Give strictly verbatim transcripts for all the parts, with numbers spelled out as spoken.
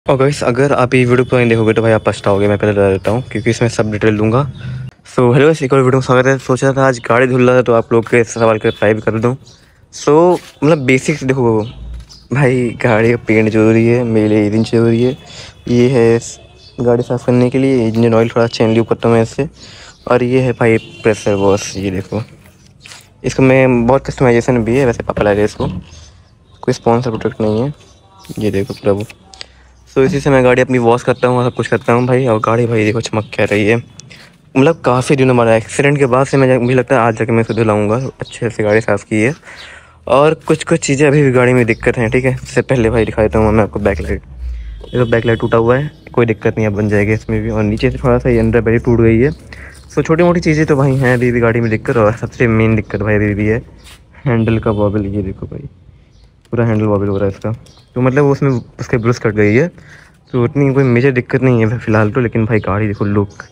और गाइस अगर आप ये वीडियो पूरा देखोगे तो भाई आप पछताओगे। मैं पहले बता देता हूँ क्योंकि इसमें सब डिटेल दूंगा। सो हेलो गाइस, एक और वीडियो में स्वागत है। सोच रहा था आज गाड़ी धुल रहा था तो आप लोग के सवाल के रिप्लाई भी कर दूँ। सो मतलब बेसिक्स देखो भाई, गाड़ी का पेंट जरूरी है, मेरे लिए इंजन जरूरी है। ये है गाड़ी साफ़ करने के लिए, इंजन ऑयल थोड़ा चेंज ल्यूब करता हूँ मैं इससे। और ये है भाई प्रेशर वॉश, ये देखो इसको मैं बहुत कस्टमाइजेशन भी है, वैसे पापा ला रहे इसको, कोई स्पॉन्सर प्रोडक्ट नहीं है। ये देखो पूरा वो। सो इसी से मैं गाड़ी अपनी वॉश करता हूँ, सब कुछ करता हूँ भाई। और गाड़ी भाई देखो चमक क्या रही है, मतलब काफ़ी दिनों बाद एक्सीडेंट के बाद से मैं मुझे लगता है आज जाके मैं इसको धुलाऊँगा, अच्छे से गाड़ी साफ़ की है। और कुछ कुछ चीज़ें अभी भी गाड़ी में दिक्कत हैं, ठीक है। इससे पहले भाई दिखा देता हूँ मैं आपको बैक लाइट। देखो बैक लाइट टूटा हुआ है, कोई दिक्कत नहीं है, बन जाएगी इसमें भी। और नीचे से थोड़ा सा ये अंदर बैरी टूट गई है। सो छोटी मोटी चीज़ें तो भाई हैं अभी भी गाड़ी में दिक्कत। और सबसे मेन दिक्कत भाई अभी भी है हैंडल का वॉबल। ये देखो भाई पूरा हैंडल वॉबल हो रहा है इसका, तो मतलब उसमें उसके ब्रश कट गई है। तो उतनी कोई मेजर दिक्कत नहीं है फ़िलहाल तो, लेकिन भाई गाड़ी देखो लुक।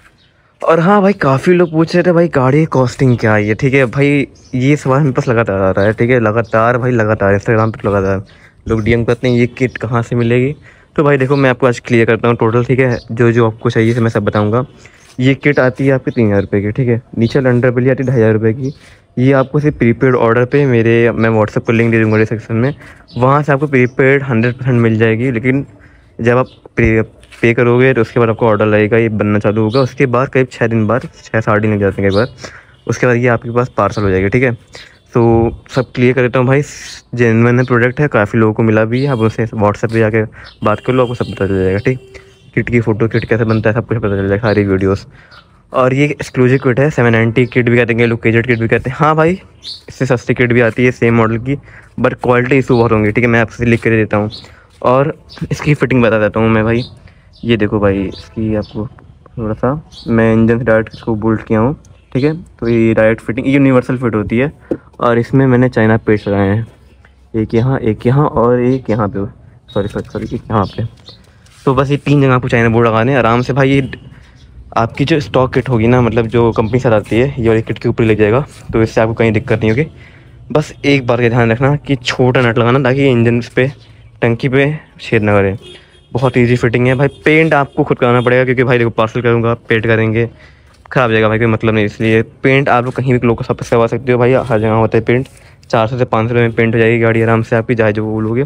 और हाँ भाई, काफ़ी लोग पूछ रहे थे भाई गाड़ी कॉस्टिंग क्या है, ठीक है भाई। ये सवाल मेरे पास लगातार आ रहा है, ठीक है, लगातार भाई, लगातार इंस्टाग्राम पर लगातार लोग डीएम करते हैं ये किट कहाँ से मिलेगी। तो भाई देखो मैं आपको आज क्लियर करता हूँ टोटल, ठीक है। जो जो आपको चाहिए मैं सब बताऊँगा। ये किट आती है आपकी तीन हज़ार रुपये की, ठीक है। नीचे अंडर बिल आती है ढाई हज़ार रुपये की। ये आपको सिर्फ प्रीपेड ऑर्डर पे मेरे मैं व्हाट्सएप को लिंक दे दूँगा डिस्क्रिप्शन में, वहाँ से आपको प्रीपेड हंड्रेड परसेंट मिल जाएगी। लेकिन जब आप पे पे करोगे तो उसके बाद आपको ऑर्डर लगेगा, ये बनना चालू होगा। उसके बाद करीब छः दिन बाद, छः सात दिन लग जाते हैं कई बार, उसके बाद ये आपके पास पार्सल हो जाएगा, ठीक है। तो सब क्लियर कर देता हूँ भाई, जेन्युइन प्रोडक्ट है, काफ़ी लोगों को मिला भी है। आप उनसे व्हाट्सएप पे जाके बात कर लो, आपको सब पता चल जाएगा, ठीक। किट की फ़ोटो, किट कैसे बनता है, सब कुछ पता चल जाएगा, सारी वीडियोस। और ये एक्सक्लूसिव किट है, सेवन नाइन्टी किट भी कहते हैं लोग, केजेड किट भी कहते हैं। हाँ भाई, इससे सस्ती किट भी आती है सेम मॉडल की, बट क्वालिटी इशू बहुत होंगी, ठीक है। मैं आपसे लिख कर देता हूँ और इसकी फ़िटिंग बता देता हूँ मैं भाई। ये देखो भाई, इसकी आपको थोड़ा सा मैं इंजन से डायरेक्ट इसको बोल्ट किया हूँ, ठीक है। तो ये डायरेक्ट फिटिंग, ये यूनिवर्सल फिट होती है। और इसमें मैंने चाइना पेस्ट लगाए हैं, एक यहाँ, एक यहाँ और एक यहाँ पे, सॉरी सॉरी सॉरी एक यहाँ पे। तो बस ये तीन जगह आपको चाइना बोर्ड लगाने आराम से भाई। ये आपकी जो स्टॉक किट होगी ना, मतलब जो कंपनी से आती है, ये वाली किट के ऊपर लग जाएगा, तो इससे आपको कहीं दिक्कत नहीं होगी। बस एक बार का ध्यान रखना कि छोटा नट लगाना, ताकि इंजन पे, टंकी पे छेद ना करे। बहुत इजी फिटिंग है भाई। पेंट आपको खुद कराना पड़ेगा, क्योंकि भाई देखो पार्सल करूँगा, पेंट करेंगे, ख़राब हो जाएगा भाई, कोई मतलब नहीं। इसलिए पेंट आप लोग कहीं भी लोग को सब करवा सकते हो भाई, हर जगह होता है पेंट। चार सौ से पाँच सौ रुपये में पेंट हो जाएगी गाड़ी आराम से आपकी, चाहे जो बोलोगे।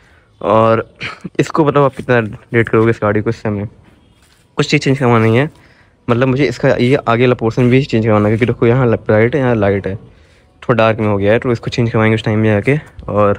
और इसको बताओ आप कितना रेट करोगे इस गाड़ी को। इस समय कुछ चीज़ चेंज करवानी है, मतलब मुझे इसका ये आगे वाला पोर्शन भी चेंज करवाना है, क्योंकि देखो यहाँ ब्राइट है, यहाँ लाइट है, थोड़ा डार्क में हो गया है, तो इसको चेंज करवाएंगे उस टाइम में आके। और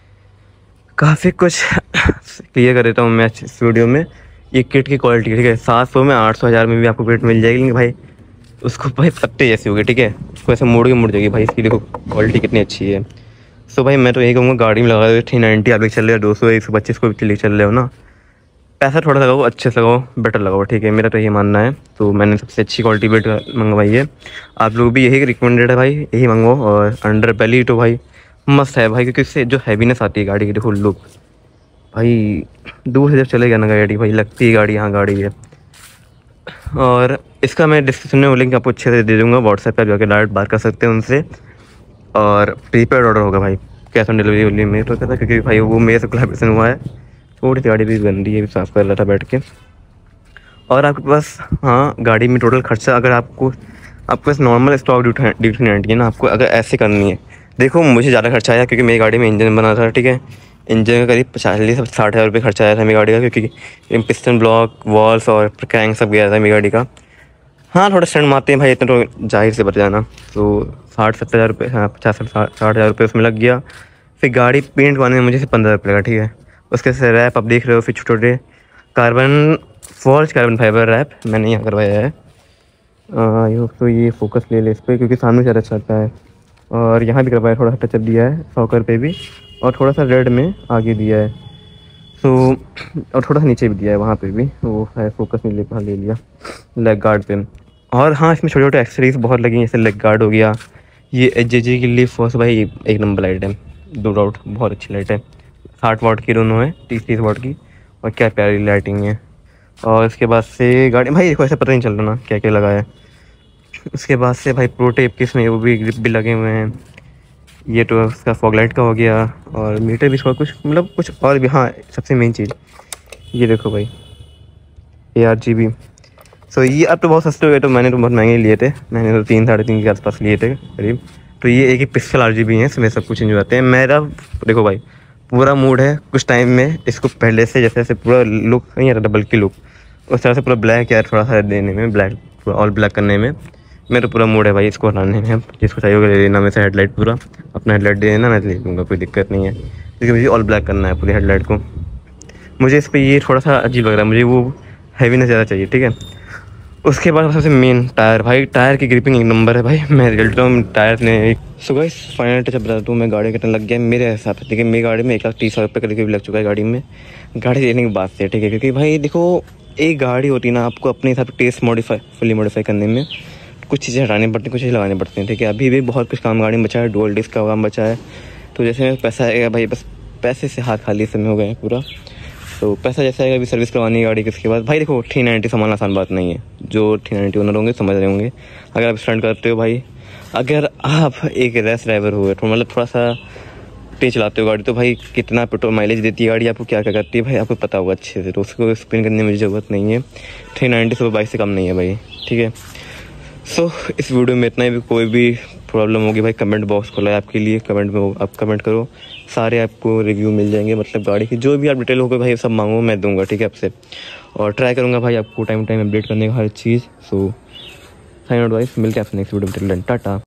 काफ़ी कुछ क्लियर कर देता हूँ मैं इस वीडियो में। ये किट की क्वालिटी, ठीक है, सात सौ में, आठ सौ, हज़ार में भी आपको किट मिल जाएगी, लेकिन भाई उसको भाई पत्ते जैसी होगी, ठीक है। उसको ऐसे मोड़ के मुड़ जाएगी भाई। इसकी देखो क्वालिटी कितनी अच्छी है। सो भाई मैं तो यही कहूँगा, गाड़ी में लगा दो थ्री नाइन्टी आप चल रहे हो, दो सौ एक सौ पच्चीस को भी चल रहे हो ना, पैसा थोड़ा सा लगाओ, अच्छे से लगाओ, बेटर लगाओ, ठीक है। मेरा तो यही मानना है। तो मैंने सबसे अच्छी क्वालिटी बेट मंगवाई है, आप लोग भी यही रिकमेंडेड है भाई, यही मंगवाओ। और अंडर बेली तो भाई मस्त है भाई, क्योंकि इससे जो हैवीनेस आती है गाड़ी की, देखो लुक भाई, दूर से जब चलेगा ना गाड़ी भाई, लगती है गाड़ी हाँ गाड़ी है। और इसका मैं डिस्क्रिप्शन में लिंक आपको अच्छे से दे दूँगा, व्हाट्सएप पर जाकर डायरेक्ट बात कर सकते हैं उनसे। और प्रीपेड ऑर्डर होगा भाई, कैश ऑन डिलीवरी वाली में तो कहता, क्योंकि भाई वो मेरे से कोलैबोरेशन हुआ है। थोड़ी सी गाड़ी भी गंदी है, भी साफ़ कर रहा था बैठ के। और आपके पास हाँ गाड़ी में टोटल खर्चा, अगर आपको आपके पास normal stock duty duty ninety है ना, आपको अगर ऐसे करनी है, देखो मुझे ज़्यादा खर्चा आया, क्योंकि मेरी गाड़ी में इंजन बना था, ठीक है। इंजन का करीब पचास साठ हज़ार रुपये खर्चा आया था मेरी गाड़ी का, क्योंकि पिस्टन ब्लॉक, वॉल्स और क्रैंक सब गया था मेरी गाड़ी का। हाँ थोड़ा स्टैंड मारते हैं भाई, इतना तो जाहिर से बच जाना। तो साठ सत्तर हज़ार रुपये, हाँ पचास साठ हज़ार रुपये उसमें लग गया। फिर गाड़ी पेंट करवाने में मुझे सिर्फ पंद्रह रुपये लगा, ठीक है। उसके से रैप आप देख रहे हो, फिर छोटे छोटे कार्बन फॉल्स कार्बन फाइबर रैप मैंने यहाँ करवाया है। आई होप तो ये फोकस ले ले इस पर, क्योंकि सामने ज़्यादा अच्छा आता है। और यहाँ भी करवाया, थोड़ा सा टचअप दिया है सॉकर पे भी, और थोड़ा सा रेड में आगे दिया है। तो और थोड़ा सा नीचे भी दिया है, वहाँ पे भी वो है, फोकस नहीं ले पा ले लिया लेग गार्ड पे। और हाँ इसमें छोटे छोटे एक्सेसरीज बहुत लगी हैं, जैसे लेग गार्ड हो गया, ये एच जे जी की लिफ फोर्स भाई एक नंबर लाइट है, दो डाउट बहुत अच्छी लाइट है, साठ वाट की दोनों है, तीस तीस वाट की, और क्या प्यारी लाइटिंग है। और इसके बाद से गाड़ी भाई देखो ऐसे पता नहीं चल रहा ना क्या क्या लगा है। उसके बाद से भाई प्रो टेप किसमें वो भी ग्रिप भी लगे हुए हैं। ये तो उसका फॉग लाइट का हो गया, और मीटर भी थोड़ा कुछ मतलब कुछ और भी। हाँ सबसे मेन चीज़ ये देखो भाई ए आर जी बी। सो ये अब तो बहुत सस्ते हो गए, तो मैंने तो बहुत महंगे लिए थे, मैंने तो तीन साढ़े तीन के आसपास लिए थे करीब। तो ये एक ही पिक्सल आर जी बी है, इसमें सब कुछ चेंज हो जाते हैं। मेरा देखो भाई पूरा मूड है कुछ टाइम में इसको पहले से जैसे जैसे पूरा लुक नहीं आता डबल की लुक, उस तरह से पूरा ब्लैक यार थोड़ा सा देने में, ब्लैक पूरा ऑल ब्लैक करने में मेरा पूरा मूड है भाई। इसको हटाने में जिसको चाहिए होगा ले लेना, में से हेडलाइट पूरा अपना हेडलाइट दे देना, मैं ले लूँगा, कोई दिक्कत नहीं है, क्योंकि मुझे ऑल ब्लैक करना है पूरी हेडलाइट को। मुझे इस पर ये थोड़ा सा अजीब लग रहा है, मुझे वो हैवीनेस ज़्यादा चाहिए, ठीक है। उसके बाद सबसे मेन टायर, भाई टायर की ग्रिपिंग एक नंबर है भाई, मैं रिजल्ट हूँ टायर ने। सो गाइस फाइनल टच बता दूँ, मैं गाड़ी कितना लग गया मेरे हिसाब से, लेकिन मेरी गाड़ी में एक लाख तीस हज़ार रुपये करीब लग चुका है गाड़ी में, गाड़ी लेने की बात से, ठीक है। क्योंकि भाई देखो एक गाड़ी होती है ना, आपको अपने हिसाब से टेस्ट मॉडिफाई फुली मॉडिफाई करने में कुछ चीज़ें हटानी पड़ती हैं, कुछ चीज़ें लगानी पड़ती हैं, ठीक है। अभी भी बहुत कुछ काम गाड़ी में बचा है, डुअल डिस्क का काम बचा है, तो जैसे पैसा आएगा भाई, बस पैसे से हाथ खाली समय हो गए हैं पूरा। तो पैसा जैसे आएगा अभी सर्विस करवानी है गाड़ी के, उसके बाद भाई देखो थ्री नाइन्टी संभालना आसान बात नहीं है, जो थ्री नाइन्टी ओनर होंगे समझ रहे होंगे। अगर आप स्टंट करते हो भाई, अगर आप एक रेस ड्राइवर हो तो मतलब थोड़ा सा तेज चलाते हो गाड़ी, तो भाई कितना पेट्रोल माइलेज देती है गाड़ी, आपको क्या क्या करती है भाई आपको पता होगा अच्छे से, तो उसको एक्सप्लेन करने में ज़रूरत नहीं है। थ्री नाइन्टी सुपर बाइक से कम नहीं है भाई, ठीक है। सो so, इस वीडियो में इतना ही। भी कोई भी प्रॉब्लम होगी भाई कमेंट बॉक्स खोला है आपके लिए, कमेंट में आप कमेंट करो, सारे आपको रिव्यू मिल जाएंगे, मतलब गाड़ी की जो भी आप डिटेल होगा भाई सब मांगो मैं दूंगा, ठीक है आपसे, और ट्राई करूंगा भाई आपको टाइम टाइम अपडेट करने का हर चीज़। सो साइन आउट वाइस, मिलते हैं आपसे नेक्स्ट वीडियो में, टाटा।